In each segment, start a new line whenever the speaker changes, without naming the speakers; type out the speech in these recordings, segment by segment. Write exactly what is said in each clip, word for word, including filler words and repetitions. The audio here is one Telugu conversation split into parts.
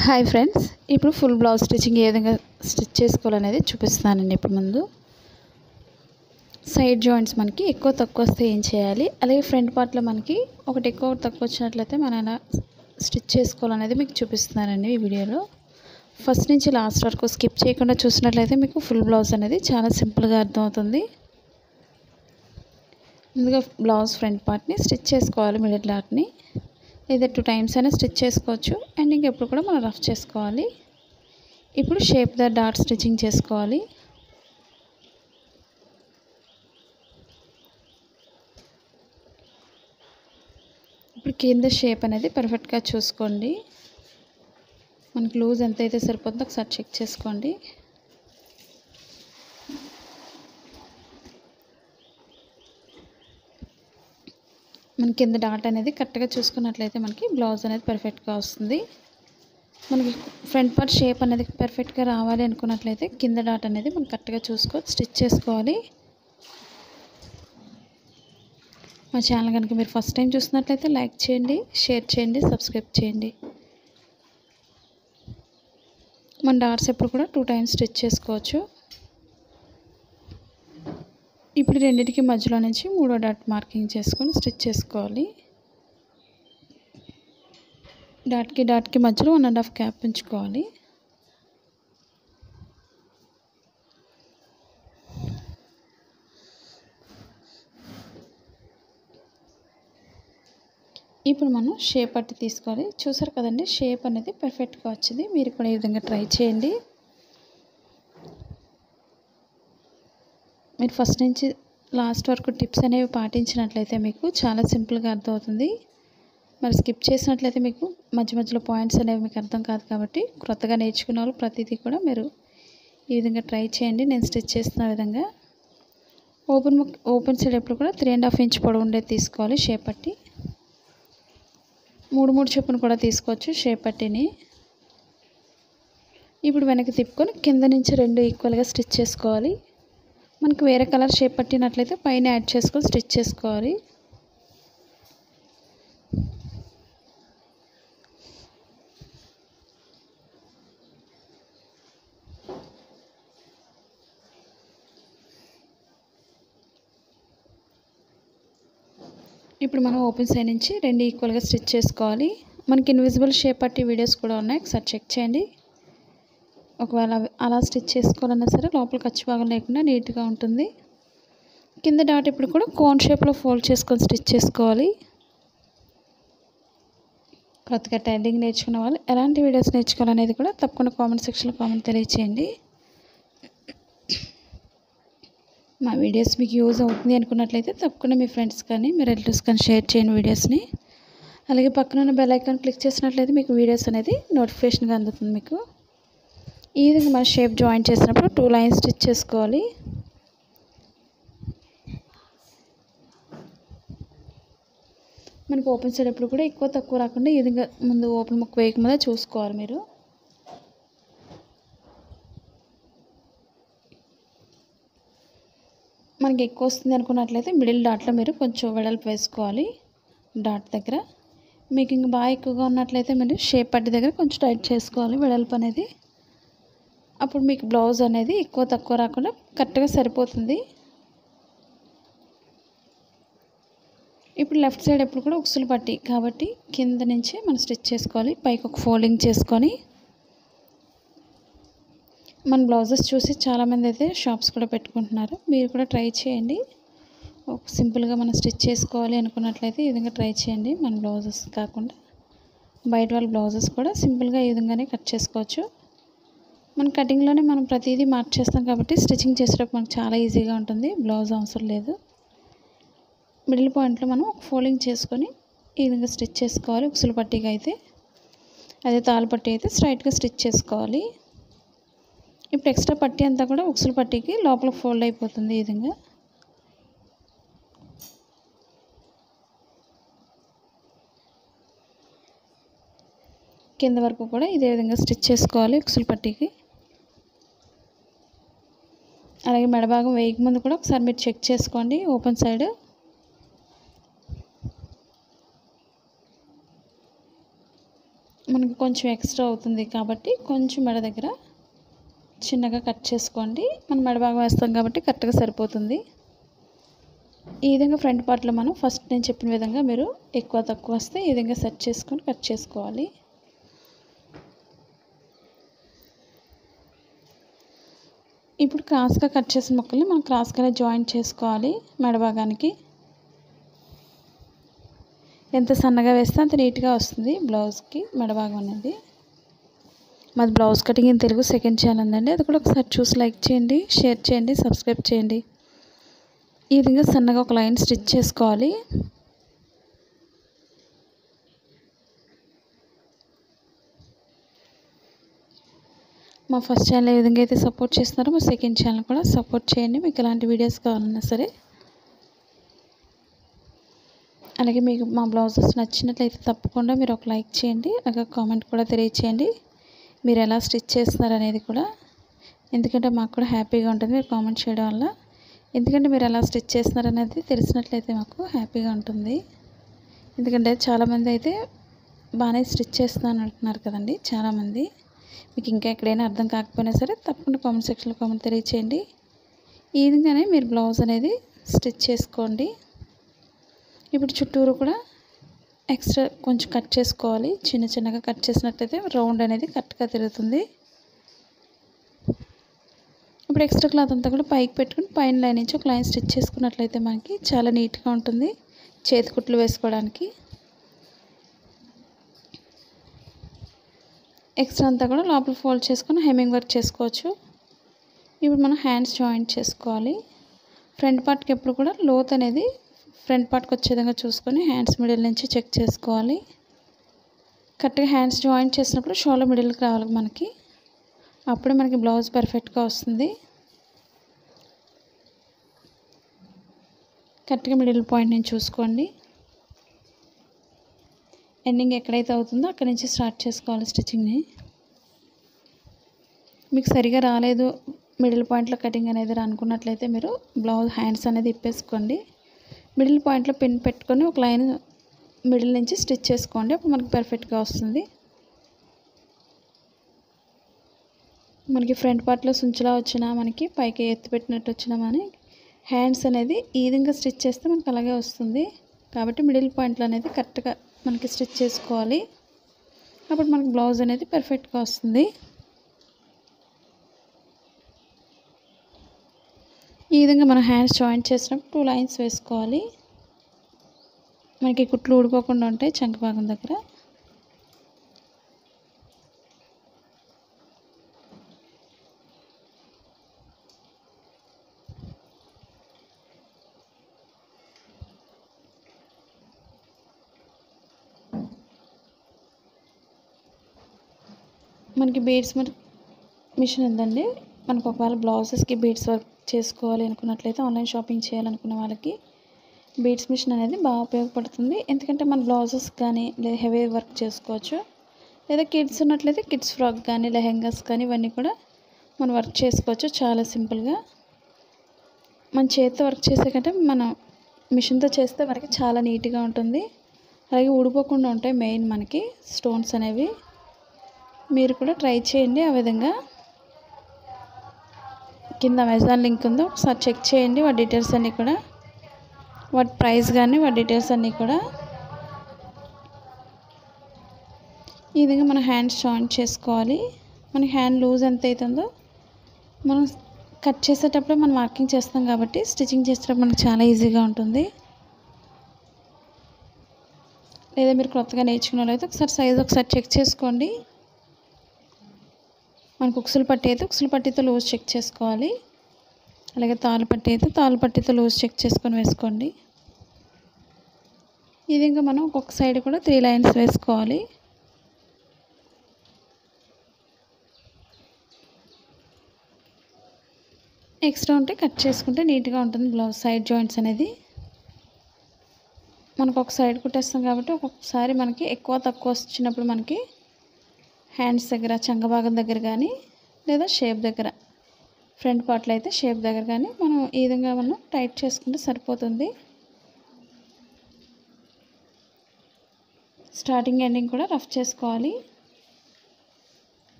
హాయ్ ఫ్రెండ్స్, ఇప్పుడు ఫుల్ బ్లౌజ్ స్టిచ్చింగ్ ఏ విధంగా స్టిచ్ చేసుకోవాలనేది చూపిస్తానండి. ఇప్పుడు ముందు సైడ్ జాయింట్స్ మనకి ఎక్కువ తక్కువ వస్తే ఏం చేయాలి, అలాగే ఫ్రంట్ పార్ట్లో మనకి ఒకటి ఎక్కువ ఒకటి తక్కువ వచ్చినట్లయితే మనం ఎలా స్టిచ్ చేసుకోవాలనేది మీకు చూపిస్తున్నానండి ఈ వీడియోలో. ఫస్ట్ నుంచి లాస్ట్ వరకు స్కిప్ చేయకుండా చూసినట్లయితే మీకు ఫుల్ బ్లౌజ్ అనేది చాలా సింపుల్గా అర్థమవుతుంది. ముందుగా బ్లౌజ్ ఫ్రంట్ పార్ట్ని స్టిచ్ చేసుకోవాలి. మిడిల్ పార్ట్ని లేదా టూ టైమ్స్ అయినా స్టిచ్ చేసుకోవచ్చు. అండ్ ఇంకెప్పుడు కూడా మనం రఫ్ చేసుకోవాలి. ఇప్పుడు షేప్ ద డాట్ స్టిచ్చింగ్ చేసుకోవాలి. ఇప్పుడు కింద షేప్ అనేది పర్ఫెక్ట్గా చూసుకోండి. మనకు లూజ్ ఎంత అయితే సరిపోతుందో ఒకసారి చెక్ చేసుకోండి. మన కింద డాట్ అనేది కరెక్ట్గా చూసుకున్నట్లయితే మనకి బ్లౌజ్ అనేది పర్ఫెక్ట్గా వస్తుంది. మనకి ఫ్రంట్ పార్ట్ షేప్ అనేది పర్ఫెక్ట్గా రావాలి అనుకున్నట్లయితే కింద డాట్ అనేది మనం కరెక్ట్గా చూసుకొని స్టిచ్ చేసుకోవాలి. మా ఛానల్ కనుక మీరు ఫస్ట్ టైం చూసినట్లయితే లైక్ చేయండి, షేర్ చేయండి, సబ్స్క్రైబ్ చేయండి. మన డాట్స్ ఎప్పుడు కూడా టూ టైమ్స్ స్టిచ్ చేసుకోవచ్చు. ఇప్పుడు రెండింటికి మధ్యలో నుంచి మూడో డాట్ మార్కింగ్ చేసుకొని స్టిచ్ చేసుకోవాలి. డాట్కి డాట్కి మధ్యలో వన్ అండ్ హాఫ్ క్యాప్ ఉంచుకోవాలి. ఇప్పుడు మనం షేప్ పట్టి తీసుకోవాలి. చూసారు కదండి, షేప్ అనేది పర్ఫెక్ట్గా వచ్చింది. మీరు కూడా ఈ విధంగా ట్రై చేయండి. మీరు ఫస్ట్ నుంచి లాస్ట్ వరకు టిప్స్ అనేవి పాటించినట్లయితే మీకు చాలా సింపుల్గా అర్థమవుతుంది. మరి స్కిప్ చేసినట్లయితే మీకు మధ్య మధ్యలో పాయింట్స్ అనేవి మీకు అర్థం కాదు. కాబట్టి క్రొత్తగా నేర్చుకునే వాళ్ళు ప్రతిదీ కూడా మీరు ఈ విధంగా ట్రై చేయండి. నేను స్టిచ్ చేస్తున్న విధంగా ఓపెన్ ఓపెన్ సైడ్ ఎప్పుడు కూడా త్రీ అండ్ హాఫ్ ఇంచ్ పొడవు ఉండేది తీసుకోవాలి. షేప్ పట్టి మూడు మూడు చొప్పున కూడా తీసుకోవచ్చు షేప్ పట్టిని. ఇప్పుడు వెనక్కి తిప్పుకొని కింద నుంచి రెండు ఈక్వల్గా స్టిచ్ చేసుకోవాలి. మనకు వేరే కలర్ షేప్ పట్టినట్లయితే పైన యాడ్ చేసుకొని స్టిచ్ చేసుకోవాలి. ఇప్పుడు మనం ఓపెన్ సైడ్ నుంచి రెండు ఈక్వల్గా స్టిచ్ చేసుకోవాలి. మనకి ఇన్విజిబుల్ షేప్ పట్టి వీడియోస్ కూడా ఉన్నాయి, ఒకసారి చెక్ చేయండి. ఒకవేళ అలా స్టిచ్ చేసుకోవాలన్నా సరే లోపల ఖర్చు భాగం లేకుండా నీట్గా ఉంటుంది. కింద డాట్ ఇప్పుడు కూడా కోన్ షేప్లో ఫోల్డ్ చేసుకొని స్టిచ్ చేసుకోవాలి. కొత్తగా టైలరింగ్ నేర్చుకున్న వాళ్ళు ఎలాంటి వీడియోస్ నేర్చుకోవాలనేది కూడా తప్పకుండా కామెంట్ సెక్షన్లో కామెంట్ తెలియచేయండి. మా వీడియోస్ మీకు యూజ్ అవుతుంది అనుకున్నట్లయితే తప్పకుండా మీ ఫ్రెండ్స్ కానీ మీ రిలేటివ్స్ కానీ షేర్ చేయండి వీడియోస్ని. అలాగే పక్కన ఉన్న బెల్ ఐకాన్ క్లిక్ చేసినట్లయితే మీకు వీడియోస్ అనేది నోటిఫికేషన్గా అందుతుంది. మీకు ఈ విధంగా మన షేప్ జాయిన్ చేసినప్పుడు టూ లైన్స్ స్టిచ్ చేసుకోవాలి. మనకు ఓపెన్ సైడ్ ఎప్పుడు కూడా ఎక్కువ తక్కువ రాకుండా ఈ విధంగా ముందు ఓపెన్ ముక్క వేయకముందే చూసుకోవాలి. మీరు మనకి ఎక్కువ వస్తుంది అనుకున్నట్లయితే మిడిల్ డాట్లో మీరు కొంచెం వెడల్పు వేసుకోవాలి. డాట్ దగ్గర మీకు ఇంకా బాగా ఎక్కువగా ఉన్నట్లయితే మీరు షేప్ పట్టి దగ్గర కొంచెం టైట్ చేసుకోవాలి వెడల్పు అనేది. అప్పుడు మీకు బ్లౌజ్ అనేది ఎక్కువ తక్కువ రాకుండా కరెక్ట్గా సరిపోతుంది. ఇప్పుడు లెఫ్ట్ సైడ్ ఎప్పుడు కూడా ఉక్సులు పట్టి కాబట్టి కింద నుంచి మనం స్టిచ్ చేసుకోవాలి. పైకి ఒక ఫోల్డింగ్ చేసుకొని మన బ్లౌజెస్ చూసి చాలామంది అయితే షాప్స్ కూడా పెట్టుకుంటున్నారు. మీరు కూడా ట్రై చేయండి. సింపుల్గా మనం స్టిచ్ చేసుకోవాలి అనుకున్నట్లయితే ఈ విధంగా ట్రై చేయండి. మన బ్లౌజెస్ కాకుండా బయట వాళ్ళ బ్లౌజెస్ కూడా సింపుల్గా ఈ విధంగానే కట్ చేసుకోవచ్చు. మన కటింగ్లోనే మనం ప్రతిదీ మార్చేస్తాం కాబట్టి స్టిచ్చింగ్ చేసేటప్పుడు మనకు చాలా ఈజీగా ఉంటుంది. బ్లౌజ్ అవసరం లేదు. మిడిల్ పాయింట్లో మనం ఒక ఫోల్డింగ్ చేసుకొని ఈ విధంగా స్టిచ్ చేసుకోవాలి. ఉక్సులు పట్టీగా అయితే, అదే తాళ్ళు పట్టీ అయితే స్ట్రైట్గా స్టిచ్ చేసుకోవాలి. ఇప్పుడు ఎక్స్ట్రా పట్టీ అంతా కూడా ఉక్సులు పట్టీకి లోపల ఫోల్డ్ అయిపోతుంది. ఈ విధంగా కింద వరకు కూడా ఇదే విధంగా స్టిచ్ చేసుకోవాలి ఉక్సులు పట్టీకి. అలాగే మెడభాగం వేయక ముందు కూడా ఒకసారి మీరు చెక్ చేసుకోండి. ఓపెన్ సైడ్ మనకి కొంచెం ఎక్స్ట్రా అవుతుంది కాబట్టి కొంచెం మెడ దగ్గర చిన్నగా కట్ చేసుకోండి. మనం మెడ భాగం వేస్తాం కాబట్టి కరెక్ట్గా సరిపోతుంది. ఈ విధంగా ఫ్రంట్ పార్ట్లో మనం ఫస్ట్ నేను చెప్పిన విధంగా మీరు ఎక్కువ తక్కువ వస్తే ఈ విధంగా సెట్ చేసుకొని కట్ చేసుకోవాలి. ఇప్పుడు క్రాస్గా కట్ చేసిన ముక్కల్ని మనం క్రాస్గానే జాయింట్ చేసుకోవాలి. మెడ భాగానికి ఎంత సన్నగా వేస్తే అంత నీట్గా వస్తుంది బ్లౌజ్కి మెడ భాగం అనేది. మాది blouse cutting in Telugu second channel ఉందండి, అది కూడా ఒకసారి చూసి లైక్ చేయండి, షేర్ చేయండి, సబ్స్క్రైబ్ చేయండి. ఈ విధంగా సన్నగా ఒక లైన్ స్టిచ్ చేసుకోవాలి. మా ఫస్ట్ ఛానల్ ఏ విధంగా అయితే సపోర్ట్ చేస్తున్నారో మా సెకండ్ ఛానల్ కూడా సపోర్ట్ చేయండి. మీకు ఎలాంటి వీడియోస్ కావాలన్నా సరే. అలాగే మీకు మా బ్లౌజెస్ నచ్చినట్లయితే తప్పకుండా మీరు ఒక లైక్ చేయండి, అలాగే కామెంట్ కూడా తెలియచేయండి మీరు ఎలా స్టిచ్ చేస్తున్నారు అనేది కూడా. ఎందుకంటే మాకు కూడా హ్యాపీగా ఉంటుంది మీరు కామెంట్ చేయడం వల్ల. ఎందుకంటే మీరు ఎలా స్టిచ్ చేస్తున్నారు అనేది తెలిసినట్లయితే మాకు హ్యాపీగా ఉంటుంది. ఎందుకంటే చాలామంది అయితే బాగానే స్టిచ్ చేస్తున్నాను అంటున్నారు కదండి చాలామంది. మీకు ఇంకా ఎక్కడైనా అర్థం కాకపోయినా సరే తప్పకుండా కామెంట్ సెక్షన్లో కామెంట్ తెలియచేయండి. ఈ విధంగానే మీరు బ్లౌజ్ అనేది స్టిచ్ చేసుకోండి. ఇప్పుడు చుట్టూరు కూడా ఎక్స్ట్రా కొంచెం కట్ చేసుకోవాలి. చిన్న చిన్నగా కట్ చేసినట్లయితే రౌండ్ అనేది కరెక్ట్గా తిరుగుతుంది. ఇప్పుడు ఎక్స్ట్రా క్లాత్ అంతా కూడా పైకి పెట్టుకుని పైన లైన్ నుంచి ఒక లైన్ స్టిచ్ చేసుకున్నట్లయితే మనకి చాలా నీట్గా ఉంటుంది చేతి కుట్లు వేసుకోవడానికి. ఎక్స్ట్రా అంతా కూడా లోపల ఫోల్డ్ చేసుకొని హెమ్మింగ్ వర్క్ చేసుకోవచ్చు. ఇప్పుడు మనం హ్యాండ్స్ జాయింట్ చేసుకోవాలి. ఫ్రంట్ పార్ట్కి ఎప్పుడు కూడా లోత్ అనేది ఫ్రంట్ పార్ట్కి వచ్చే విధంగా చూసుకొని హ్యాండ్స్ మిడిల్ నుంచి చెక్ చేసుకోవాలి. కరెక్ట్గా హ్యాండ్స్ జాయింట్ చేసినప్పుడు షోల్డర్ మిడిల్కి రావాలి మనకి, అప్పుడే మనకి బ్లౌజ్ పర్ఫెక్ట్గా వస్తుంది. కరెక్ట్గా మిడిల్ పాయింట్ నుంచి చూసుకోండి. ఎండింగ్ ఎక్కడైతే అవుతుందో అక్కడి నుంచి స్టార్ట్ చేసుకోవాలి స్టిచ్చింగ్ని. మీకు సరిగా రాలేదు మిడిల్ పాయింట్లో కటింగ్ అనేది అనుకున్నట్లయితే మీరు బ్లౌజ్ హ్యాండ్స్ అనేది ఇప్పేసుకోండి. మిడిల్ పాయింట్లో పిన్ పెట్టుకొని ఒక లైన్ మిడిల్ నుంచి స్టిచ్ చేసుకోండి, అప్పుడు మనకి పర్ఫెక్ట్గా వస్తుంది. మనకి ఫ్రంట్ పార్ట్లో సుంచులా వచ్చినా మనకి పైకి ఎత్తి పెట్టినట్టు వచ్చినా కానీ హ్యాండ్స్ అనేది ఈ విధంగా స్టిచ్ చేస్తే మనకు అలాగే వస్తుంది. కాబట్టి మిడిల్ పాయింట్లో అనేది కరెక్ట్గా మనకి స్టిచ్ చేసుకోవాలి, అప్పుడు మనకి బ్లౌజ్ అనేది పర్ఫెక్ట్గా వస్తుంది. ఈ విధంగా మనం హ్యాండ్స్ జాయింట్ చేసినప్పుడు టూ లైన్స్ వేసుకోవాలి. మనకి కుట్లు ఊడిపోకుండా ఉంటాయి చంక భాగం దగ్గర. మనకి బీడ్స్ మిషన్ ఉందండి. మనకు ఒకవేళ బ్లౌజెస్కి బీడ్స్ వర్క్ చేసుకోవాలి అనుకున్నట్లయితే ఆన్లైన్ షాపింగ్ చేయాలనుకున్న వాళ్ళకి బీడ్స్ మిషన్ అనేది బాగా ఉపయోగపడుతుంది. ఎందుకంటే మన బ్లౌజెస్ కానీ లేదా హెవీ వర్క్ చేసుకోవచ్చు, లేదా కిడ్స్ ఉన్నట్లయితే కిడ్స్ ఫ్రాక్ కానీ లెహెంగాస్ కానీ ఇవన్నీ కూడా మనం వర్క్ చేసుకోవచ్చు చాలా సింపుల్గా. మన చేతితో వర్క్ చేసే కంటే మనం మిషన్తో చేస్తే మనకి చాలా నీట్గా ఉంటుంది, అలాగే ఊడిపోకుండా ఉంటాయి మెయిన్ మనకి స్టోన్స్ అనేవి. మీరు కూడా ట్రై చేయండి. ఆ విధంగా కింద అమెజాన్ లింక్ ఉందో ఒకసారి చెక్ చేయండి, వాటి డీటెయిల్స్ అన్నీ కూడా, వాటి ప్రైస్ కానీ వాటి డీటెయిల్స్ అన్నీ కూడా. ఈ విధంగా మన హ్యాండ్స్ జాయింట్ చేసుకోవాలి. మన హ్యాండ్ లూజ్ ఎంత అవుతుందో మనం కట్ చేసేటప్పుడు మనం మార్కింగ్ చేస్తాం కాబట్టి స్టిచ్చింగ్ చేసేటప్పుడు మనకు చాలా ఈజీగా ఉంటుంది. లేదా మీరు కొత్తగా నేర్చుకున్న వాళ్ళైతే ఒకసారి సైజ్ ఒకసారి చెక్ చేసుకోండి. మనకు ఉక్సులు పట్టి అయితే ఉక్సులు పట్టితో లూజ్ చెక్ చేసుకోవాలి, అలాగే తాళ్ళు పట్టి అయితే తాళ్ళు పట్టితో లూజ్ చెక్ చేసుకొని వేసుకోండి. ఈ విధంగా మనం ఒక్కొక్క సైడ్ కూడా త్రీ లైన్స్ వేసుకోవాలి. ఎక్స్ట్రా ఉంటే కట్ చేసుకుంటే నీట్గా ఉంటుంది బ్లౌజ్ సైడ్ జాయింట్స్ అనేది. మనకు ఒక సైడ్ కుట్టేస్తాం కాబట్టి ఒక్కొక్కసారి మనకి ఎక్కువ తక్కువ వచ్చినప్పుడు మనకి హ్యాండ్స్ దగ్గర చంక భాగం దగ్గర కానీ లేదా షేప్ దగ్గర ఫ్రంట్ పార్ట్లో అయితే షేప్ దగ్గర కానీ మనం ఈ విధంగా మనం టైట్ చేసుకుంటే సరిపోతుంది. స్టార్టింగ్ ఎండింగ్ కూడా రఫ్ చేసుకోవాలి.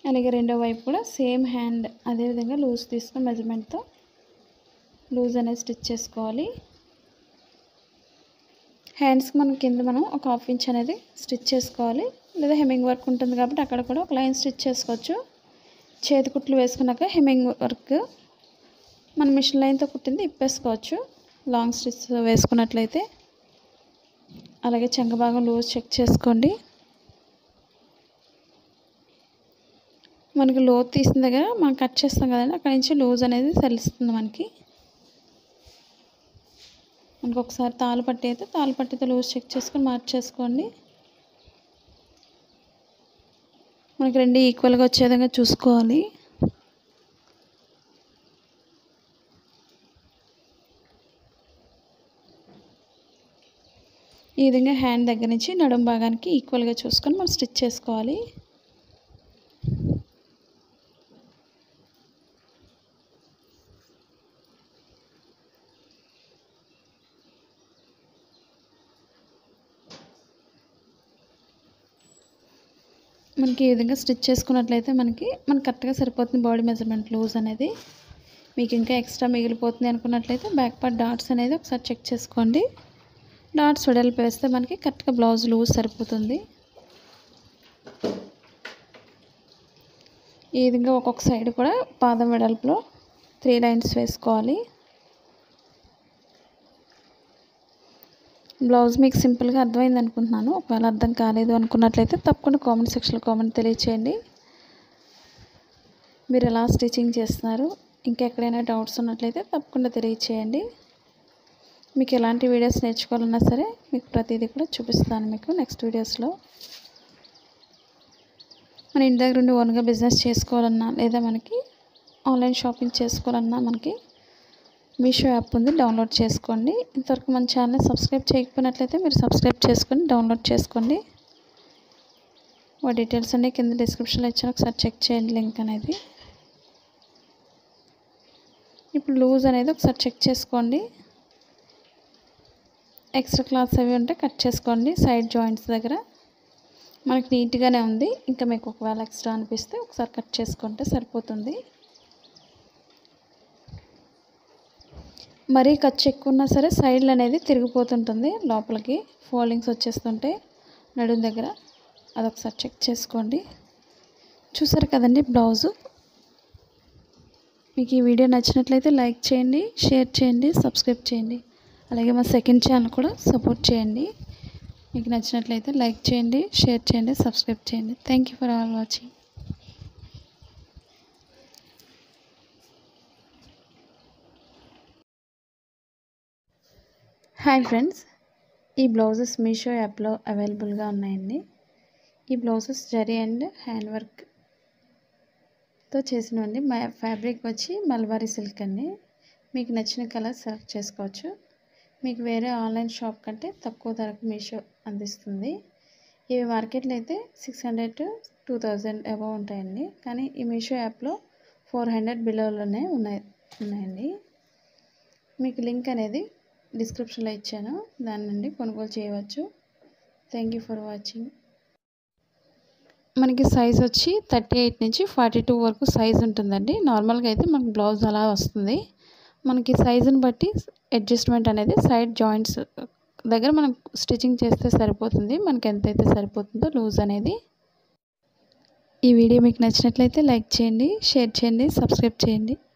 అలాగే రెండో వైపు కూడా సేమ్ హ్యాండ్ అదేవిధంగా లూజ్ తీసుకుని మెజర్మెంట్తో లూజ్ అనేది స్టిచ్ చేసుకోవాలి. హ్యాండ్స్కి మనం కింద మనం ఒక హాఫ్ ఇంచ్ అనేది స్టిచ్ చేసుకోవాలి. లేదా హెమ్మింగ్ వర్క్ ఉంటుంది కాబట్టి అక్కడ కూడా ఒక లైన్ స్టిచ్ చేసుకోవచ్చు. చేతి కుట్లు వేసుకున్నాక హెమ్మింగ్ వర్క్ మన మిషన్ లైన్తో కుట్టింది ఇప్పేసుకోవచ్చు లాంగ్ స్టిచ్ వేసుకున్నట్లయితే. అలాగే చెంగ భాగం లూజ్ చెక్ చేసుకోండి. మనకి లోతు తీసిన దగ్గర మనం కట్ చేస్తాం కదండి, అక్కడ నుంచి లూజ్ అనేది తెలుస్తుంది మనకి. మనకు ఒకసారి తాళ్ళు పట్టి అయితే తాళ్ళు పట్టితో లూజ్ చెక్ చేసుకొని మార్చేసుకోండి. మనకి రెండు ఈక్వల్గా వచ్చే విధంగా చూసుకోవాలి. ఈ విధంగా హ్యాండ్ దగ్గర నుంచి నడుం భాగానికి ఈక్వల్గా చూసుకొని మనం స్టిచ్ చేసుకోవాలి. మనకి ఈ విధంగా స్టిచ్ చేసుకున్నట్లయితే మనకి మనకి కరెక్ట్గా సరిపోతుంది బాడీ మెజర్మెంట్ లూజ్ అనేది. మీకు ఇంకా ఎక్స్ట్రా మిగిలిపోతుంది అనుకున్నట్లయితే బ్యాక్ పార్ట్ డాట్స్ అనేది ఒకసారి చెక్ చేసుకోండి. డాట్స్ వెడల్పు వేస్తే మనకి కరెక్ట్గా బ్లౌజ్ లూజ్ సరిపోతుంది. ఈ విధంగా ఒక్కొక్క సైడ్ కూడా పాదం వెడల్పులో త్రీ లైన్స్ వేసుకోవాలి. బ్లౌజ్ మీకు సింపుల్గా అర్థమైంది అనుకుంటున్నాను. ఒకవేళ అర్థం కాలేదు అనుకున్నట్లయితే తప్పకుండా కామెంట్ సెక్షన్లో కామెంట్ తెలియచేయండి. మీరు ఎలా స్టిచ్చింగ్ చేస్తున్నారు, ఇంకెక్కడైనా డౌట్స్ ఉన్నట్లయితే తప్పకుండా తెలియచేయండి. మీకు ఎలాంటి వీడియోస్ నేర్చుకోవాలన్నా సరే మీకు ప్రతిదీ కూడా చూపిస్తాను మీకు నెక్స్ట్ వీడియోస్లో. మన ఇంటి దగ్గర ఉండి ఓన్గా బిజినెస్ చేసుకోవాలన్నా లేదా మనకి ఆన్లైన్ షాపింగ్ చేసుకోవాలన్నా మనకి మీషో యాప్ ఉంది, డౌన్లోడ్ చేసుకోండి. ఇంతవరకు మన ఛానల్ని సబ్స్క్రైబ్ చేయకపోయినట్లయితే మీరు సబ్స్క్రైబ్ చేసుకొని డౌన్లోడ్ చేసుకోండి. వా డీటెయిల్స్ అన్నీ కింద డిస్క్రిప్షన్లో ఇచ్చాను, ఒకసారి చెక్ చేయండి లింక్ అనేది. ఇప్పుడు లూజ్ అనేది ఒకసారి చెక్ చేసుకోండి. ఎక్స్ట్రా క్లాత్స్ అవి ఉంటే కట్ చేసుకోండి. సైడ్ జాయింట్స్ దగ్గర మనకి నీట్గానే ఉంది. ఇంకా మీకు ఒకవేళ ఎక్స్ట్రా అనిపిస్తే ఒకసారి కట్ చేసుకుంటే సరిపోతుంది. మరీ ఖర్చు ఎక్కువ ఉన్నా సరే సైడ్లు అనేది తిరిగిపోతుంటుంది, లోపలికి ఫోల్డింగ్స్ వచ్చేస్తుంటే నడుం దగ్గర. అదొకసారి చెక్ చేసుకోండి. చూసారు కదండి బ్లౌజు. మీకు ఈ వీడియో నచ్చినట్లయితే లైక్ చేయండి, షేర్ చేయండి, సబ్స్క్రైబ్ చేయండి. అలాగే మా సెకండ్ ఛానల్ కూడా సపోర్ట్ చేయండి. మీకు నచ్చినట్లయితే లైక్ చేయండి, షేర్ చేయండి, సబ్స్క్రైబ్ చేయండి. Thank you for all watching. Hi friends, ఈ బ్లౌజెస్ మీషో యాప్లో అవైలబుల్గా ఉన్నాయండి. ఈ బ్లౌజెస్ జరీ అండ్ హ్యాండ్ వర్క్తో చేసినవండి. మా ఫ్యాబ్రిక్ వచ్చి మల్బారీ సిల్క్ అండి. మీకు నచ్చిన కలర్ సెలెక్ట్ చేసుకోవచ్చు. మీకు వేరే ఆన్లైన్ షాప్ కంటే తక్కువ ధరకు మీషో అందిస్తుంది. ఇవి మార్కెట్లో అయితే six hundred to two thousand above ఉంటాయండి. కానీ ఈ మీషో యాప్లో ఫోర్ హండ్రెడ్ బిలోలోనే ఉన్నాయి ఉన్నాయండి. మీకు లింక్ అనేది డిస్క్రిప్షన్లో ఇచ్చాను, దాని నుండి కొనుగోలు చేయవచ్చు. Thank you for watching. మనకి సైజ్ వచ్చి థర్టీ ఎయిట్ నుంచి ఫార్టీ టూ వరకు సైజ్ ఉంటుందండి. నార్మల్గా అయితే మనకి బ్లౌజ్ అలా వస్తుంది. మనకి సైజుని బట్టి అడ్జస్ట్మెంట్ అనేది సైడ్ జాయింట్స్ దగ్గర మనం స్టిచ్చింగ్ చేస్తే సరిపోతుంది. మనకి ఎంతైతే సరిపోతుందో లూజ్ అనేది. ఈ వీడియో మీకు నచ్చినట్లయితే లైక్ చేయండి, షేర్ చేయండి, సబ్స్క్రైబ్ చేయండి.